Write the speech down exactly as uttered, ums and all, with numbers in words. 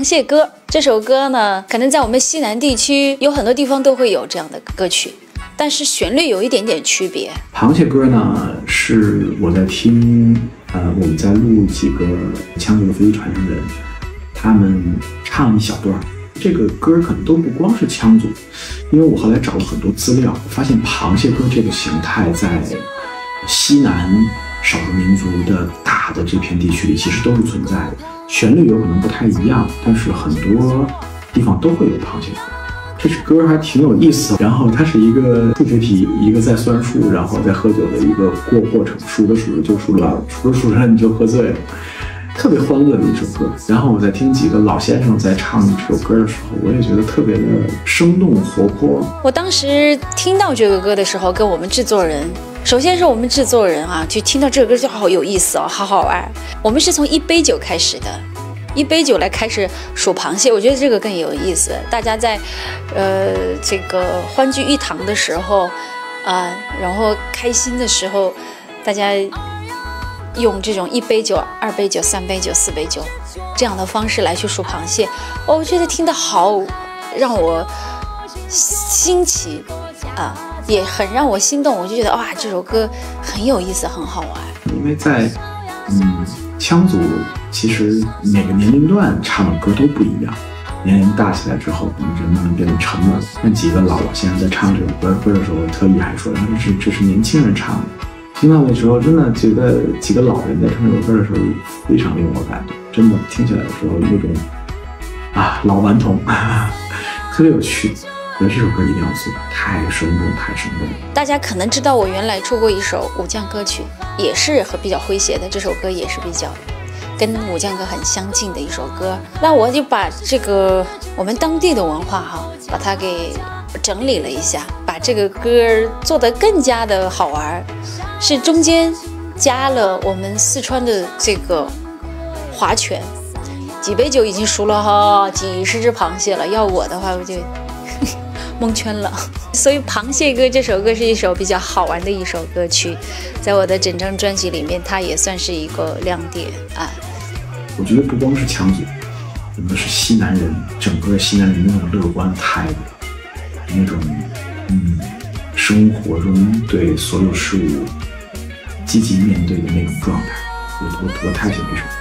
螃蟹歌这首歌呢，可能在我们西南地区有很多地方都会有这样的歌曲，但是旋律有一点点区别。 螃蟹歌呢，是我在听，呃，我们在录几个羌族的飞机船上的人，他们唱一小段。这个歌可能都不光是羌族，因为我后来找了很多资料，发现螃蟹歌这个形态在西南少数民族的大的这片地区里其实都是存在的。旋律有可能不太一样，但是很多地方都会有螃蟹歌。这首歌还挺有意思，然后它是一个数学题，一个在算数，然后在喝酒的一个过过程，数着数着就数了，数着数着你就喝醉了，特别欢乐的一首歌。然后我在听几个老先生在唱这首歌的时候，我也觉得特别的生动活泼。 我当时听到这个歌的时候，跟我们制作人，首先是我们制作人啊，就听到这个歌就好有意思哦，好好玩。我们是从一杯酒开始的，一杯酒来开始数螃蟹，我觉得这个更有意思。大家在，呃，这个欢聚一堂的时候，啊、呃，然后开心的时候，大家用这种一杯酒、二杯酒、三杯酒、四杯酒这样的方式来去数螃蟹，哦，我觉得听得好，让我新奇啊。也很让我心动，我就觉得哇，这首歌很有意思，很好玩。 因为在嗯羌族，其实每个年龄段唱的歌都不一样。年龄大起来之后，人慢慢变得沉稳。那几个老老先生在唱这首歌歌的时候，特意还说，这是这是年轻人唱的。听到的时候，真的觉得几个老人在唱这首歌的时候，非常令我感动。真的听起来的时候，有种啊老顽童，特别有趣。这首歌一定要做，太生动，太生动。 大家可能知道，我原来出过一首武将歌曲，也是和比较诙谐的。这首歌也是比较跟武将歌很相近的一首歌。那我就把这个我们当地的文化哈，把它给整理了一下，把这个歌做得更加的好玩，是中间加了我们四川的这个划拳。几杯酒已经熟了哈，几十只螃蟹了。要我的话，我就蒙圈了。所以螃蟹歌这首歌是一首比较好玩的一首歌曲，在我的整张专辑里面它也算是一个亮点啊。 我觉得不光是羌族，整个是西南人，整个西南人那种乐观态度，那种嗯生活中对所有事物积极面对的那种状态，我我我太喜欢这首歌。